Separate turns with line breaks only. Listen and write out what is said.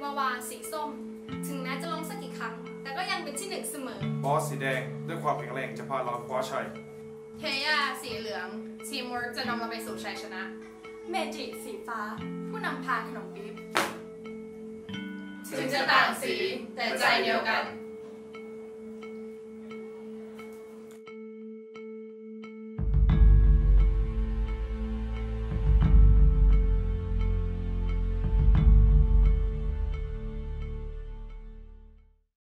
วาวาสีส้มถึงแม้จะลงสักกี่ครั้งแต่ก็ยังเป็นที่1เสมอบ
อสสีแดงด้วยความแข็งแรงจะพาเราคว้าชัย
เทยาสีเหลืองทีมเวิร์กจะนำเราไปสู่ชัยชนะ
เมจิสีฟ้าผู้นำพาขนมบิ๊บ
ถึงจะต่างสีแต่ใจเดียวกัน